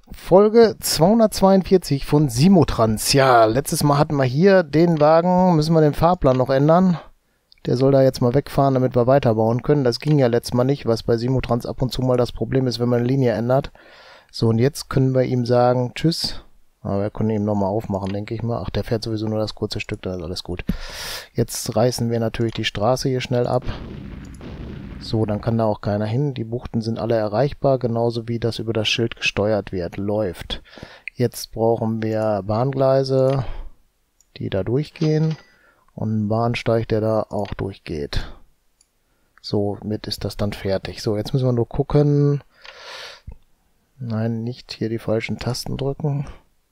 Folge 242 von Simotrans. Ja, letztes Mal hatten wir hier den Wagen, müssen wir den Fahrplan noch ändern. Der soll da jetzt mal wegfahren, damit wir weiterbauen können. Das ging ja letztes Mal nicht, was bei Simotrans ab und zu mal das Problem ist, wenn man eine Linie ändert. So, und jetzt können wir ihm sagen, tschüss. Aber wir können ihn nochmal aufmachen, denke ich mal. Ach, der fährt sowieso nur das kurze Stück, dann ist alles gut. Jetzt reißen wir natürlich die Straße hier schnell ab. So, dann kann da auch keiner hin. Die Buchten sind alle erreichbar, genauso wie das über das Schild gesteuert wird. Läuft. Jetzt brauchen wir Bahngleise, die da durchgehen. Und einen Bahnsteig, der da auch durchgeht. So, mit ist das dann fertig. So, jetzt müssen wir nur gucken. Nein, nicht hier die falschen Tasten drücken.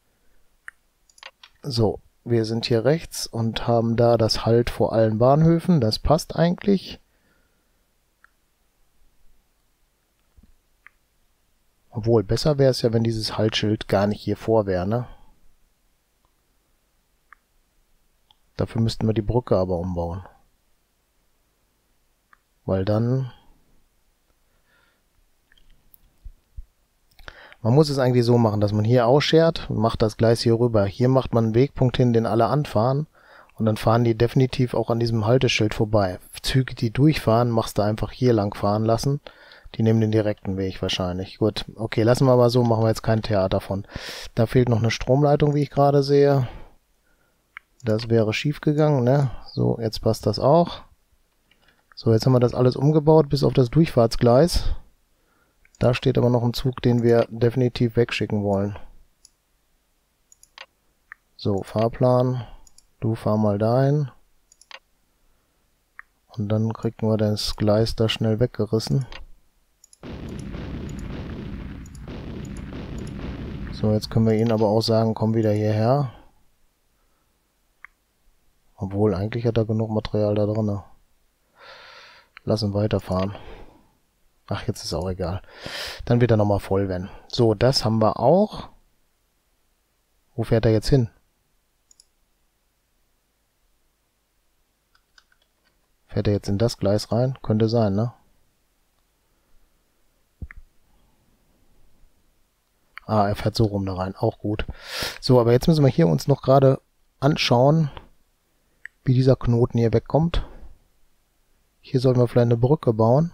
So, wir sind hier rechts und haben da das Halt vor allen Bahnhöfen. Das passt eigentlich. Obwohl, besser wäre es ja, wenn dieses Haltschild gar nicht hier vor wäre, ne? Dafür müssten wir die Brücke aber umbauen. Weil dann... Man muss es eigentlich so machen, dass man hier ausschert und macht das Gleis hier rüber. Hier macht man einen Wegpunkt hin, den alle anfahren. Und dann fahren die definitiv auch an diesem Halteschild vorbei. Züge, die durchfahren, machst du einfach hier lang fahren lassen. Die nehmen den direkten Weg wahrscheinlich. Gut, okay, lassen wir mal so, machen wir jetzt kein Theater von. Da fehlt noch eine Stromleitung, wie ich gerade sehe. Das wäre schief gegangen, ne? So, jetzt passt das auch. So, jetzt haben wir das alles umgebaut, bis auf das Durchfahrtsgleis. Da steht aber noch ein Zug, den wir definitiv wegschicken wollen. So, Fahrplan. Du fahr mal dahin. Und dann kriegen wir das Gleis da schnell weggerissen. So, jetzt können wir ihnen aber auch sagen, komm wieder hierher. Obwohl, eigentlich hat er genug Material da drin. Lass ihn weiterfahren. Ach, jetzt ist auch egal. Dann wird er nochmal voll werden. So, das haben wir auch. Wo fährt er jetzt hin? Fährt er jetzt in das Gleis rein? Könnte sein, ne? Ah, er fährt so rum da rein. Auch gut. So, aber jetzt müssen wir hier uns noch gerade anschauen, wie dieser Knoten hier wegkommt. Hier sollten wir vielleicht eine Brücke bauen.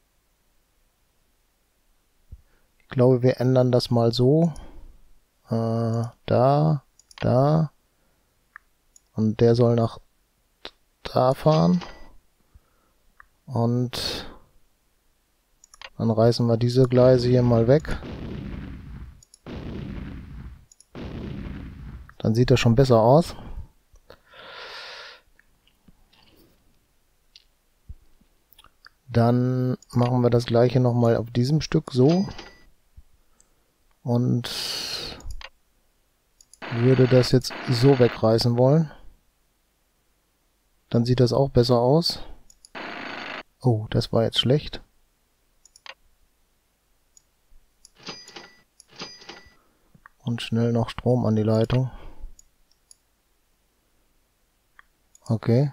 Ich glaube, wir ändern das mal so. Da. Und der soll nach da fahren. Und dann reißen wir diese Gleise hier mal weg. Dann sieht das schon besser aus. Dann machen wir das gleiche nochmal auf diesem Stück so. Und würde das jetzt so wegreißen wollen. Dann sieht das auch besser aus. Oh, das war jetzt schlecht. Und schnell noch Strom an die Leitung. Okay.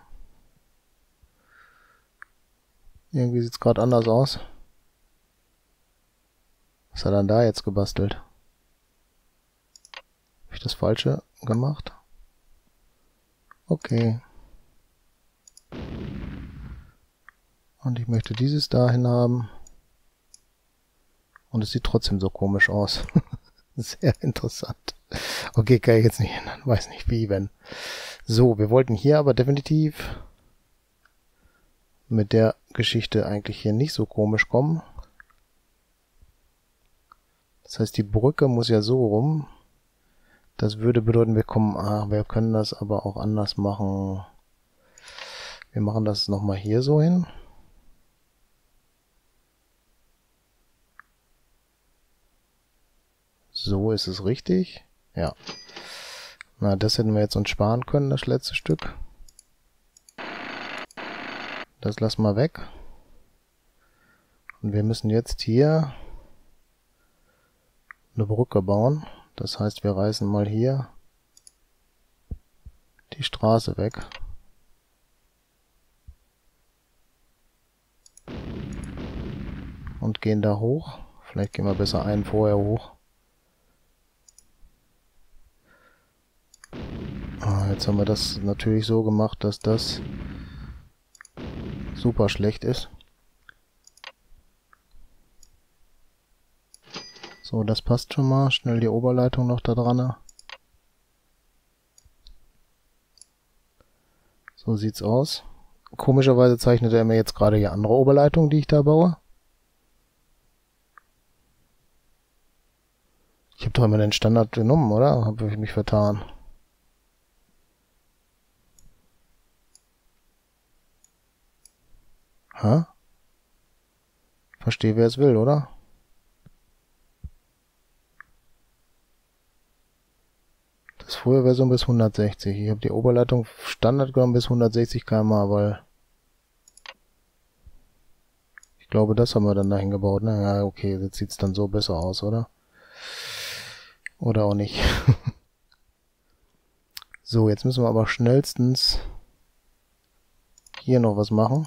Irgendwie sieht es gerade anders aus. Was hat er da jetzt gebastelt? Habe ich das Falsche gemacht? Okay. Und ich möchte dieses dahin haben. Und es sieht trotzdem so komisch aus. Sehr interessant. Okay, kann ich jetzt nicht ändern. Weiß nicht wie, wenn. So, wir wollten hier aber definitiv mit der Geschichte eigentlich hier nicht so komisch kommen. Das heißt, die Brücke muss ja so rum. Das würde bedeuten, wir können das aber auch anders machen. Wir machen das nochmal hier so hin. So ist es richtig. Ja. Na, das hätten wir jetzt uns sparen können, das letzte Stück. Das lassen wir weg. Und wir müssen jetzt hier eine Brücke bauen. Das heißt, wir reißen mal hier die Straße weg. Und gehen da hoch. Vielleicht gehen wir besser einen vorher hoch. Jetzt haben wir das natürlich so gemacht, dass das super schlecht ist. So, das passt schon mal. Schnell die Oberleitung noch da dran. So sieht's aus. Komischerweise zeichnet er mir jetzt gerade die andere Oberleitung, die ich da baue. Ich habe doch immer den Standard genommen, oder? Habe ich mich vertan? Hä? Verstehe, wer es will, oder? Das frühe Version bis 160. Ich habe die Oberleitung Standard genommen bis 160 km/h, weil ich glaube, das haben wir dann dahin gebaut, ne? Ja, okay, jetzt sieht's dann so besser aus, oder? Oder auch nicht. So, jetzt müssen wir aber schnellstens hier noch was machen.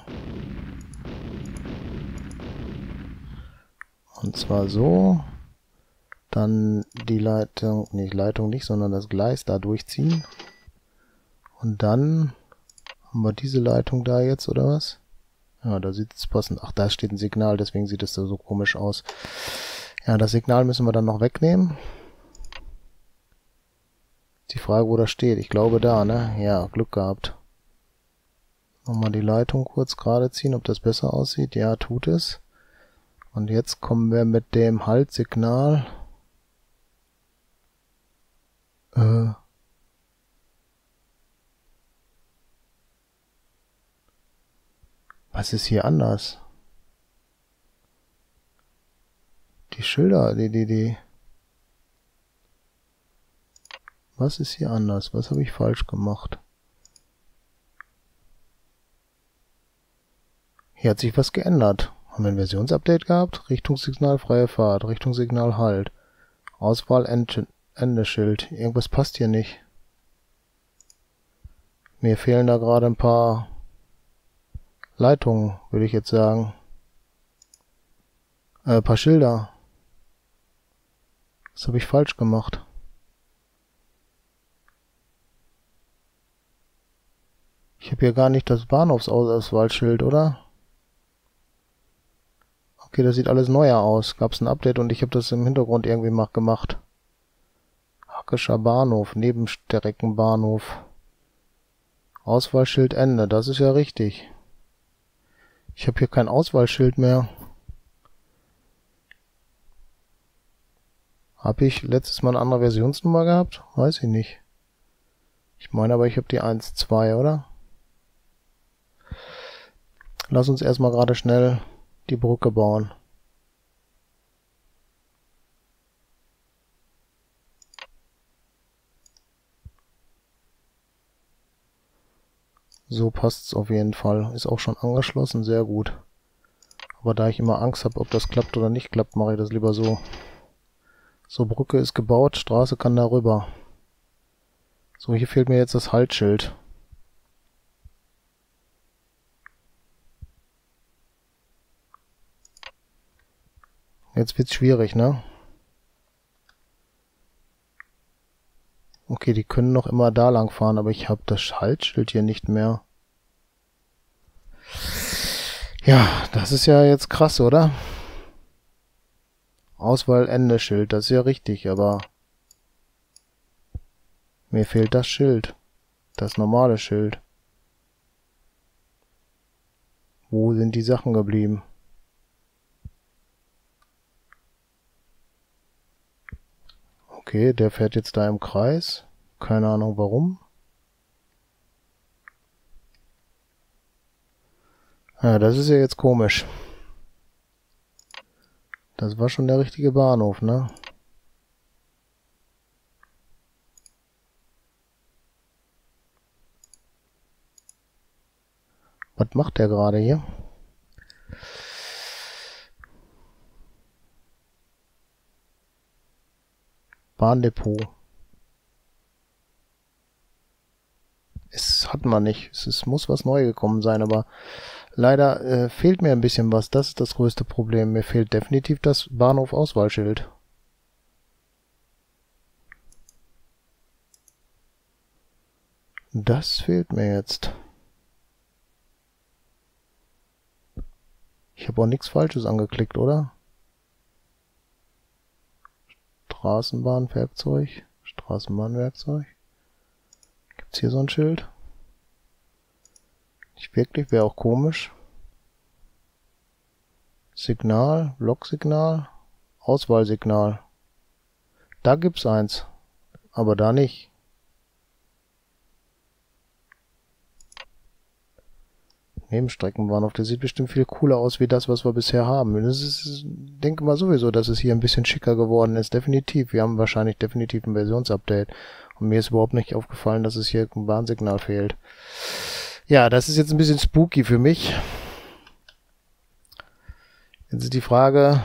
Und zwar so. Dann die Leitung, nicht Leitung nicht, sondern das Gleis da durchziehen. Und dann haben wir diese Leitung da jetzt, oder was? Ja, da sieht es passend. Ach, da steht ein Signal, deswegen sieht es da so komisch aus. Ja, das Signal müssen wir dann noch wegnehmen. Die Frage, wo das steht. Ich glaube da, ne? Ja, Glück gehabt. Nochmal die Leitung kurz gerade ziehen, ob das besser aussieht. Ja, tut es. Und jetzt kommen wir mit dem Haltsignal. Was ist hier anders? Die Schilder, die. Was ist hier anders? Was habe ich falsch gemacht? Hier hat sich was geändert. Haben wir ein Versionsupdate gehabt? Richtungssignal freie Fahrt, Richtungssignal Halt. Auswahl Endeschild. Irgendwas passt hier nicht. Mir fehlen da gerade ein paar Leitungen, würde ich jetzt sagen. Ein paar Schilder. Was habe ich falsch gemacht? Ich habe hier gar nicht das Bahnhofsauswahlschild, oder? Okay, das sieht alles neuer aus. Gab es ein Update und ich habe das im Hintergrund irgendwie mal gemacht. Hackescher Bahnhof, Nebenstreckenbahnhof. Auswahlschild Ende, das ist ja richtig. Ich habe hier kein Auswahlschild mehr. Habe ich letztes Mal eine andere Versionsnummer gehabt? Weiß ich nicht. Ich meine aber, ich habe die 1.2, oder? Lass uns erstmal gerade schnell die Brücke bauen. So passt's auf jeden Fall. Ist auch schon angeschlossen, sehr gut. Aber da ich immer Angst habe, ob das klappt oder nicht klappt, mache ich das lieber so. So, Brücke ist gebaut, Straße kann da rüber. So, hier fehlt mir jetzt das Haltschild. Jetzt wird's schwierig, ne? Okay, die können noch immer da lang fahren, aber ich habe das Haltschild hier nicht mehr. Ja, das ist ja jetzt krass, oder? Auswahl Endeschild, das ist ja richtig, aber mir fehlt das Schild. Das normale Schild. Wo sind die Sachen geblieben? Okay, der fährt jetzt da im Kreis. Keine Ahnung warum. Ja, das ist ja jetzt komisch. Das war schon der richtige Bahnhof, ne? Was macht der gerade hier? Bahndepot. Es hat man nicht. Es muss was neu gekommen sein, aber leider fehlt mir ein bisschen was. Das ist das größte Problem. Mir fehlt definitiv das Bahnhof-Auswahlschild. Das fehlt mir jetzt. Ich habe auch nichts Falsches angeklickt, oder? Straßenbahnwerkzeug. Straßenbahnwerkzeug. Gibt's hier so ein Schild? Nicht wirklich, wäre auch komisch. Signal, Logsignal, Auswahlsignal. Da gibt's eins, aber da nicht. Nebenstreckenbahnhof, der sieht bestimmt viel cooler aus wie das, was wir bisher haben. Das ist, denke mal sowieso, dass es hier ein bisschen schicker geworden ist, definitiv. Wir haben wahrscheinlich definitiv ein Versionsupdate. Und mir ist überhaupt nicht aufgefallen, dass es hier ein Warnsignal fehlt. Ja, das ist jetzt ein bisschen spooky für mich. Jetzt ist die Frage,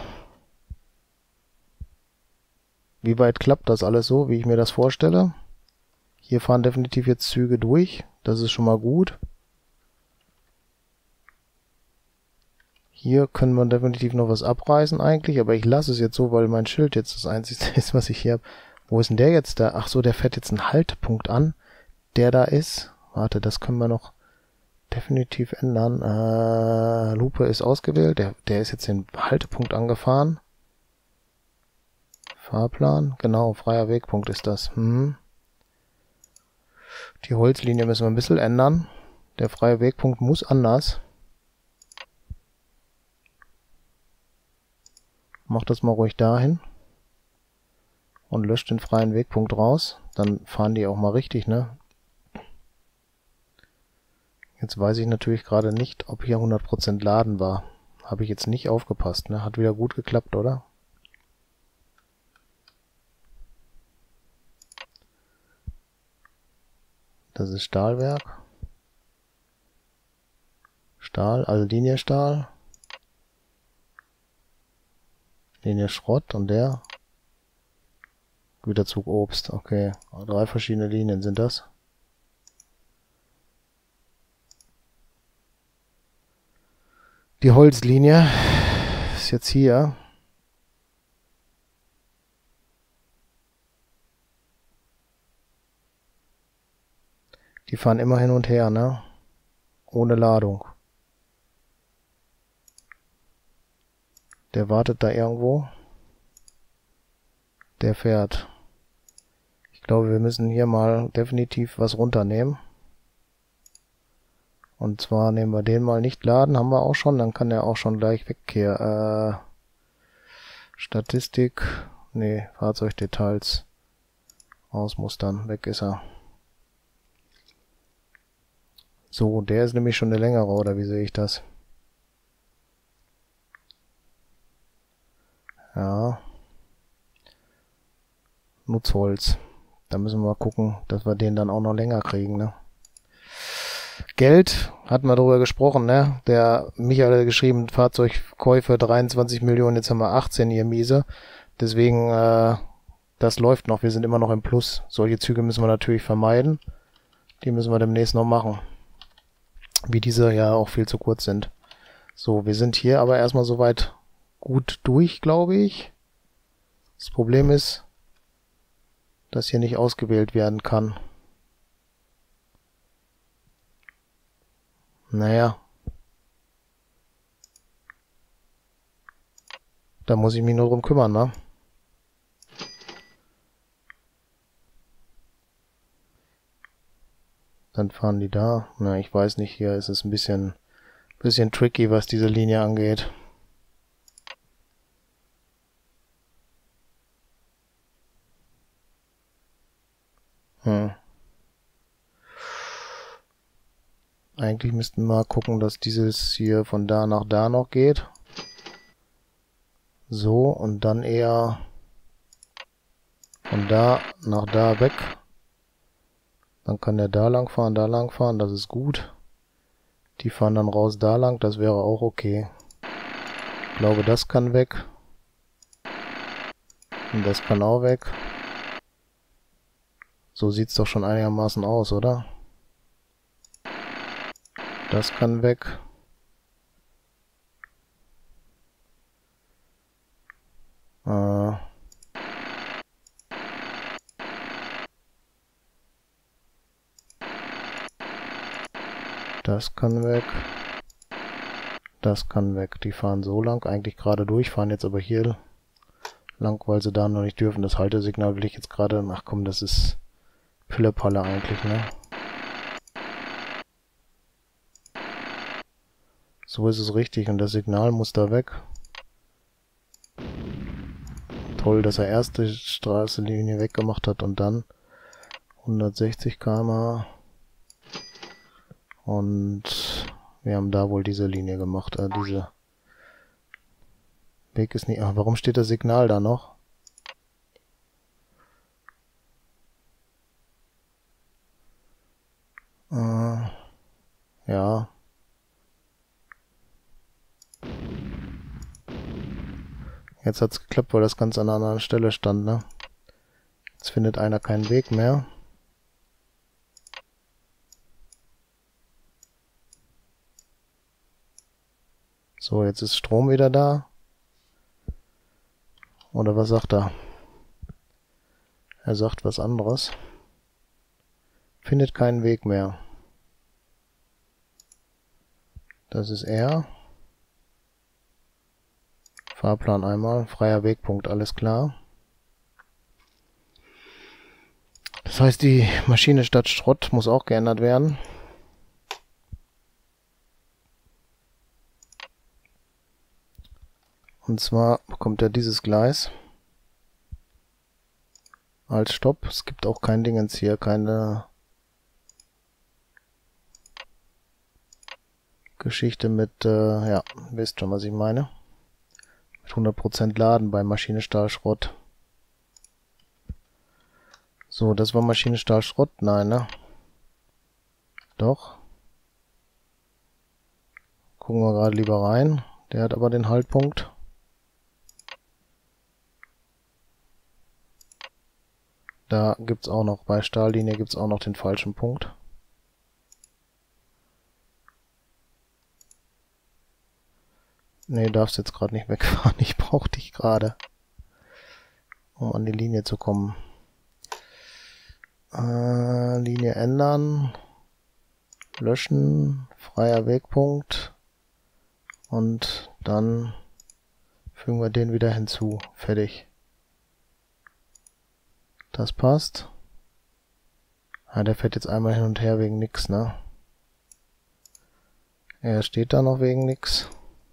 wie weit klappt das alles so, wie ich mir das vorstelle? Hier fahren definitiv jetzt Züge durch. Das ist schon mal gut. Hier können wir definitiv noch was abreißen eigentlich, aber ich lasse es jetzt so, weil mein Schild jetzt das Einzige ist, was ich hier habe. Wo ist denn der jetzt da? Ach so, der fährt jetzt einen Haltepunkt an, der da ist. Warte, das können wir noch definitiv ändern. Lupe ist ausgewählt, der ist jetzt den Haltepunkt angefahren. Fahrplan, genau, freier Wegpunkt ist das. Die Holzlinie müssen wir ein bisschen ändern. Der freie Wegpunkt muss anders. Mach das mal ruhig dahin. Und löscht den freien Wegpunkt raus. Dann fahren die auch mal richtig, ne? Jetzt weiß ich natürlich gerade nicht, ob hier 100% Laden war. Habe ich jetzt nicht aufgepasst, ne? Hat wieder gut geklappt, oder? Das ist Stahlwerk. Stahl, also Linie Stahl. Linie Schrott und der Güterzug Obst. Okay, 3 verschiedene Linien sind das. Die Holzlinie ist jetzt hier. Die fahren immer hin und her, ne? Ohne Ladung. Der wartet da irgendwo. Der fährt. Ich glaube, wir müssen hier mal definitiv was runternehmen. Und zwar nehmen wir den mal nicht laden, haben wir auch schon, dann kann der auch schon gleich wegkehren. Statistik, nee, Fahrzeugdetails, ausmustern, weg ist er. So, der ist nämlich schon eine längere, oder wie sehe ich das? Ja. Nutzholz. Da müssen wir mal gucken, dass wir den dann auch noch länger kriegen, ne? Geld, hatten wir darüber gesprochen, ne? Der Michael hat geschrieben, Fahrzeugkäufe 23 Millionen, jetzt haben wir 18 hier miese. Deswegen, das läuft noch, wir sind immer noch im Plus. Solche Züge müssen wir natürlich vermeiden. Die müssen wir demnächst noch machen. Wie diese ja auch viel zu kurz sind. So, wir sind hier aber erstmal soweit gut durch, glaube ich. Das Problem ist, dass hier nicht ausgewählt werden kann. Naja. Da muss ich mich nur drum kümmern, ne? Dann fahren die da. Na, ich weiß nicht, hier ist es ein bisschen tricky, was diese Linie angeht. Eigentlich müssten wir mal gucken, dass dieses hier von da nach da noch geht. So, und dann eher von da nach da weg. Dann kann der da lang fahren, das ist gut. Die fahren dann raus da lang, das wäre auch okay. Ich glaube, das kann weg. Und das kann auch weg. So sieht's doch schon einigermaßen aus, oder? Das kann weg. Das kann weg. Das kann weg. Die fahren so lang, eigentlich gerade durch, fahren jetzt aber hier lang, weil sie da noch nicht dürfen. Das Haltesignal will ich jetzt gerade... Ach komm, das ist Pillepalle eigentlich, ne? So ist es richtig und das Signal muss da weg. Toll, dass er erst die Straßenlinie weggemacht hat und dann 160 km/h. Und wir haben da wohl diese Linie gemacht. Diese Weg ist nicht... Ach, warum steht das Signal da noch? Ja. Jetzt hat's geklappt, weil das ganz an einer anderen Stelle stand, ne? Jetzt findet einer keinen Weg mehr. So, jetzt ist Strom wieder da. Oder was sagt er? Er sagt was anderes. Findet keinen Weg mehr. Das ist er. Fahrplan einmal. Freier Wegpunkt, alles klar. Das heißt, die Maschine statt Schrott muss auch geändert werden. Und zwar bekommt er dieses Gleis als Stopp. Es gibt auch kein Dingens hier, keine Geschichte mit, ja, wisst schon, was ich meine. Mit 100% Laden bei Maschine Stahl Schrott. So, das war Maschine Stahl Schrott? Nein, ne? Doch. Gucken wir gerade lieber rein. Der hat aber den Haltpunkt. Da gibt's auch noch, bei Stahllinie gibt's auch noch den falschen Punkt. Nee, darfst jetzt gerade nicht wegfahren. Ich brauche dich gerade, um an die Linie zu kommen. Linie ändern. Löschen. Freier Wegpunkt. Und dann fügen wir den wieder hinzu. Fertig. Das passt. Ah, der fährt jetzt einmal hin und her wegen nix, ne? Er steht da noch wegen nix.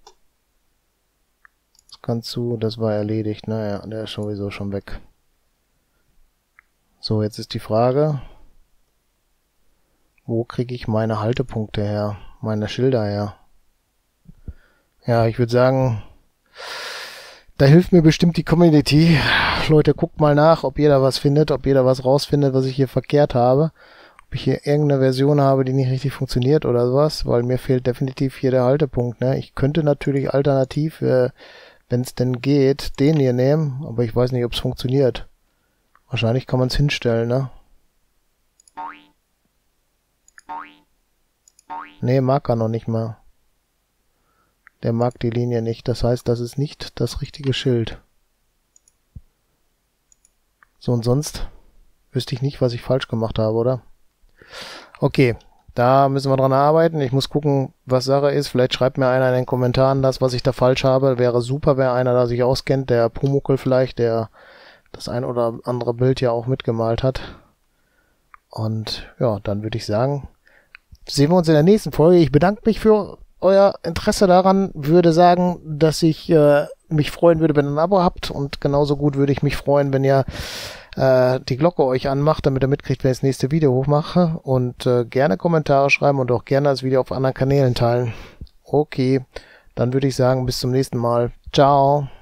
Das kannst du, das war erledigt, ne? Ja, der ist sowieso schon weg. So, jetzt ist die Frage, wo kriege ich meine Haltepunkte her? Meine Schilder her? Ja, ich würde sagen, da hilft mir bestimmt die Community. Leute, guckt mal nach, ob jeder was findet, ob jeder was rausfindet, was ich hier verkehrt habe. Ob ich hier irgendeine Version habe, die nicht richtig funktioniert oder sowas, weil mir fehlt definitiv hier der Haltepunkt, ne? Ich könnte natürlich alternativ, wenn es denn geht, den hier nehmen, aber ich weiß nicht, ob es funktioniert. Wahrscheinlich kann man es hinstellen, ne? Ne, mag er noch nicht mal. Der mag die Linie nicht, das heißt, das ist nicht das richtige Schild. So, und sonst wüsste ich nicht, was ich falsch gemacht habe, oder? Okay, da müssen wir dran arbeiten. Ich muss gucken, was Sache ist. Vielleicht schreibt mir einer in den Kommentaren das, was ich da falsch habe. Wäre super, wäre einer, der sich auskennt, der Pumuckl vielleicht, der das ein oder andere Bild ja auch mitgemalt hat. Und ja, dann würde ich sagen, sehen wir uns in der nächsten Folge. Ich bedanke mich für euer Interesse daran, würde sagen, dass ich mich freuen würde, wenn ihr ein Abo habt, und genauso gut würde ich mich freuen, wenn ihr die Glocke euch anmacht, damit ihr mitkriegt, wenn ich das nächste Video hochmache, und gerne Kommentare schreiben und auch gerne das Video auf anderen Kanälen teilen. Okay, dann würde ich sagen, bis zum nächsten Mal. Ciao.